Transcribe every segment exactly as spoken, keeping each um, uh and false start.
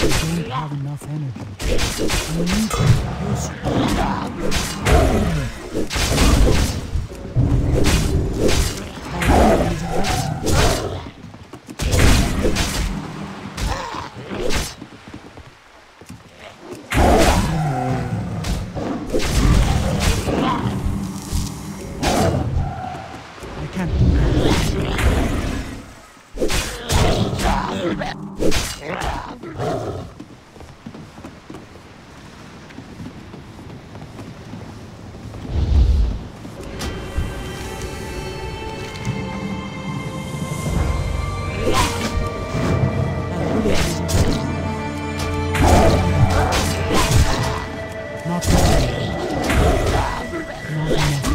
don't have enough energy. You need to use I can't do Not ready. Not enough.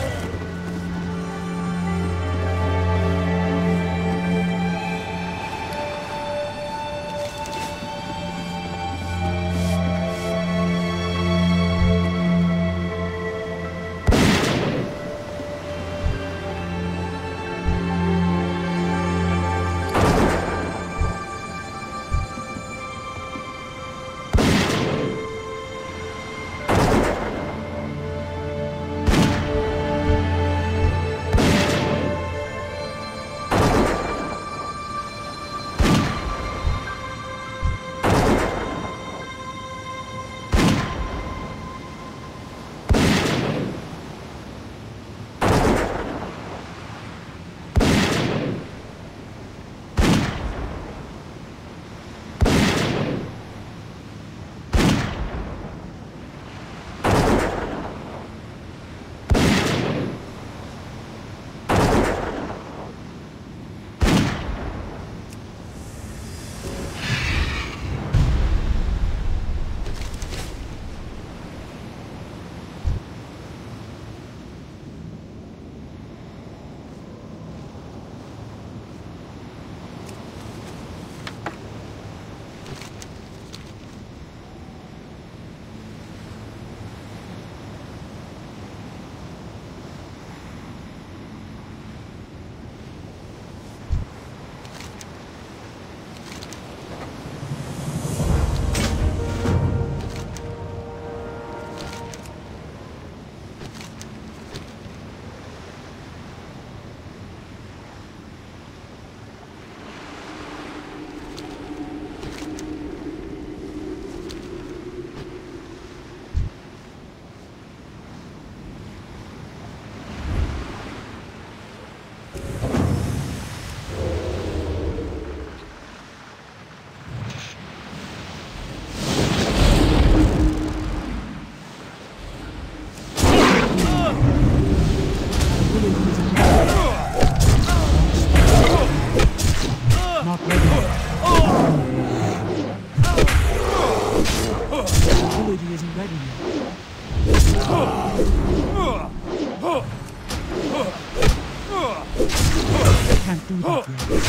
can't do that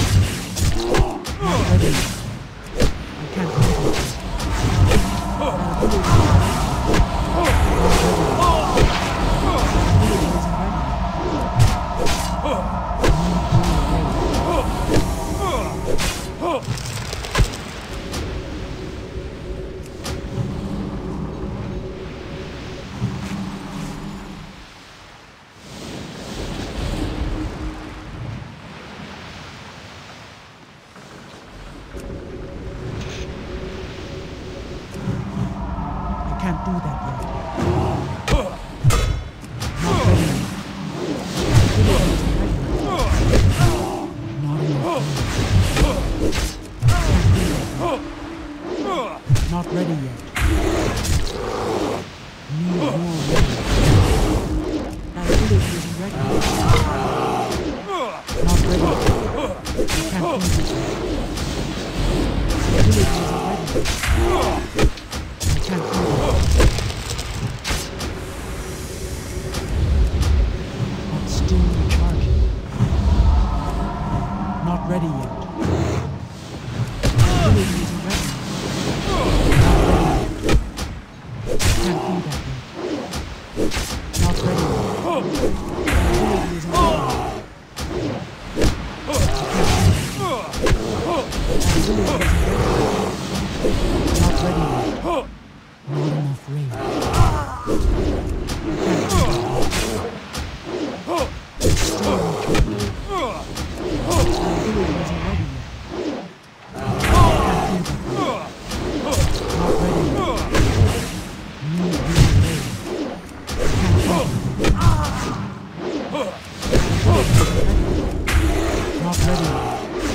yet. Not ready. I can't do that. My ability isn't can't do that yet. Not ready. Not enough. Not ready yet. Need more ready. That ability isn't ready. Not ready. I can't do this. The ability isn't ready. I can't do that. But still recharging. Not ready yet. The ability isn't ready. Not ready yet. Can't do that yet. Not ready yet. The ability isn't ready. I can't do that. The ability isn't ready. Not ready yet. Not enough range. Still recharging. Our ability isn't ready yet. Can't do that. Not ready yet. Need real range. Can't do that. Not ready yet.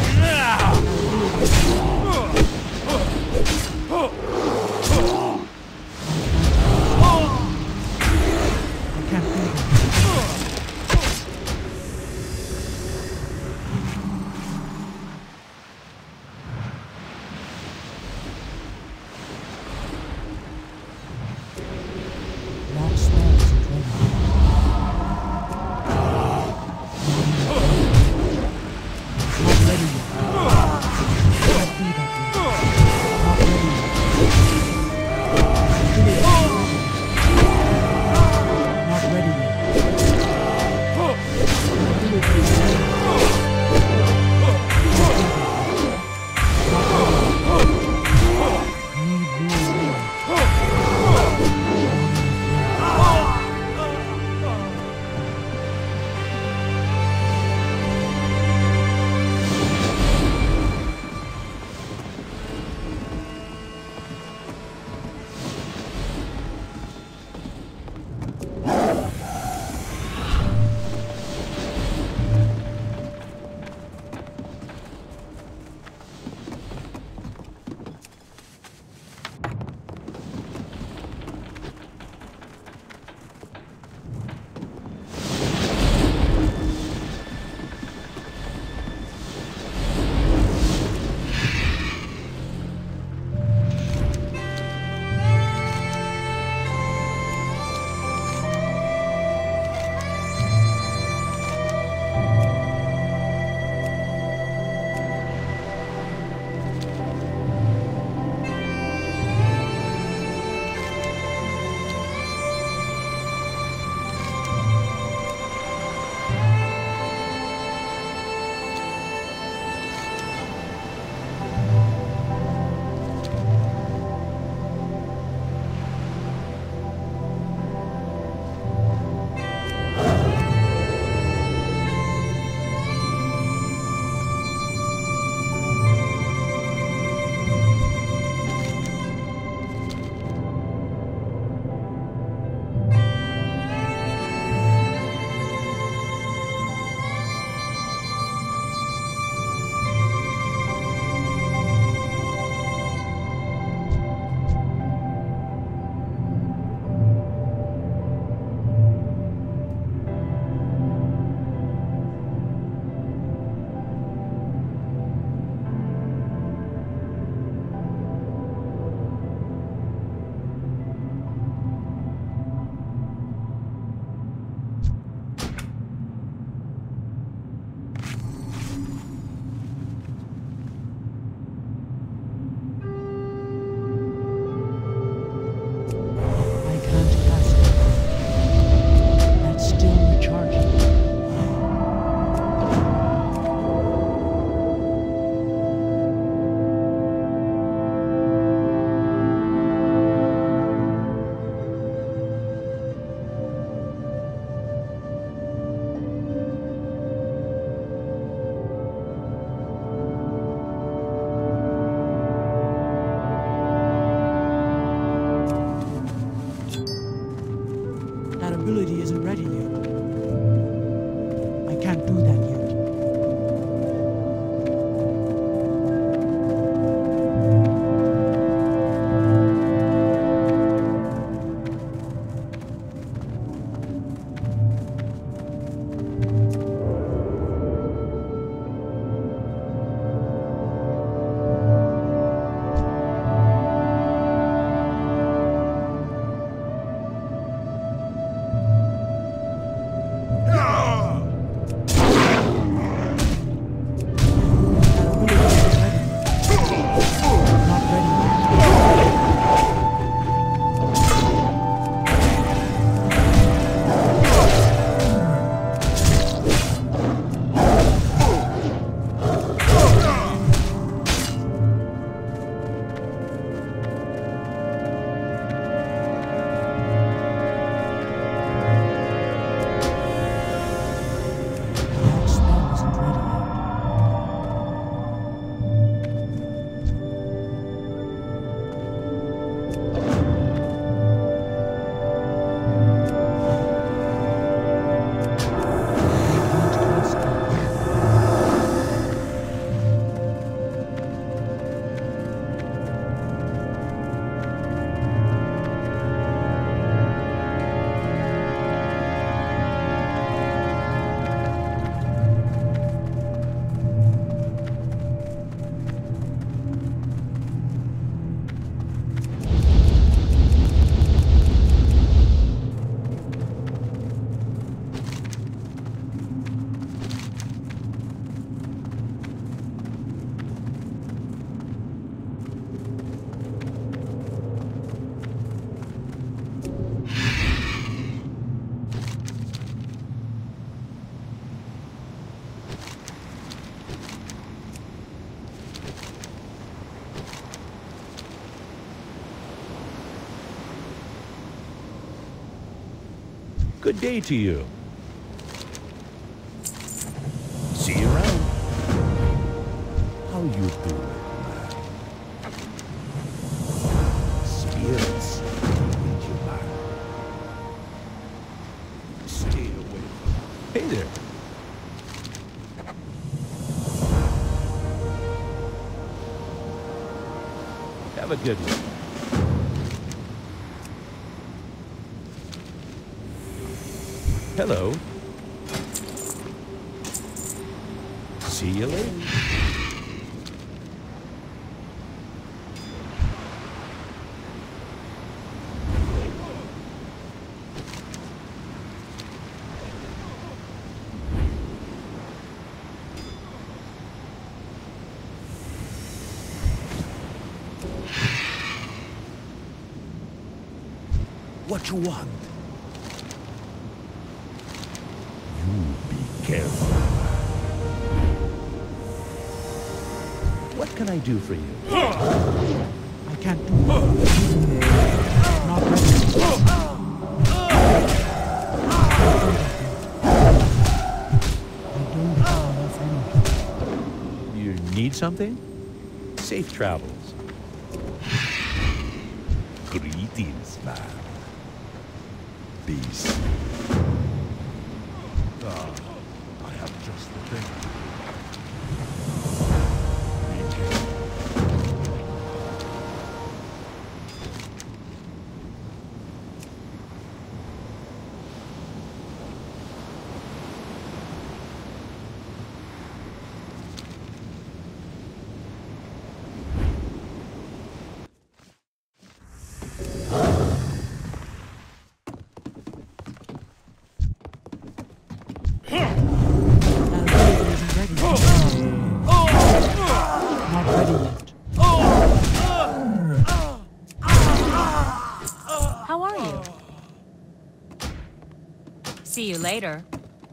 ability isn't ready yet. I can't do that yet. Good day to you. See you around. How you doing, man? Spirits need you, man. Stay away. Hey there. Have a good one. Hello. See you later. What you want? You be careful. What can I do for you? I can't do it. Not ready. I don't have enough energy. You need something? Safe travels. Greetings, man. Peace. Ah, I have just the thing. Be careful. How are you? See you later.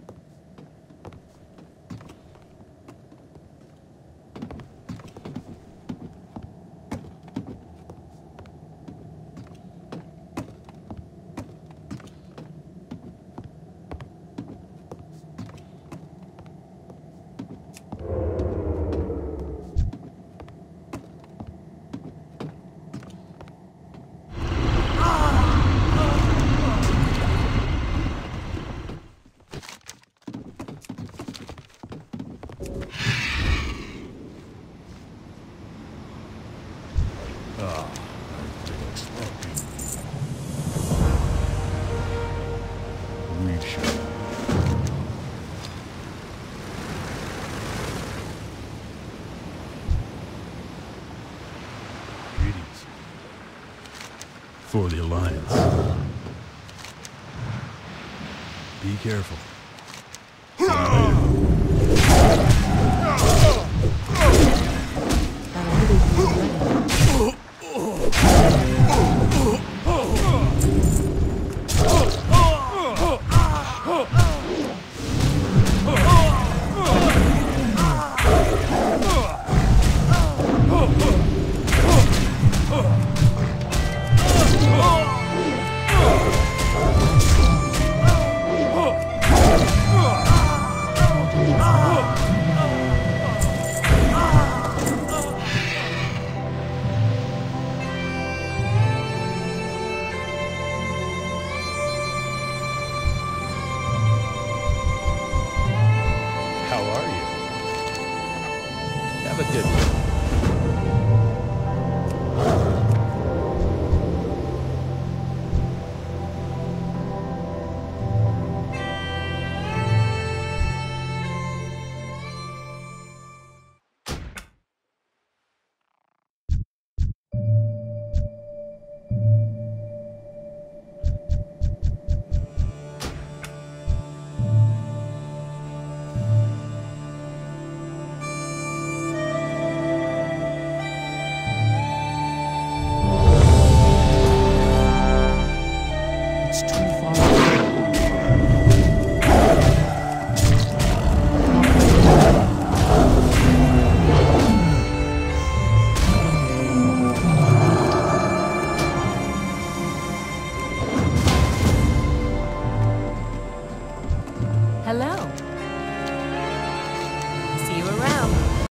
Ah, I've been expecting. We shall. Greetings. For the Alliance. Be careful.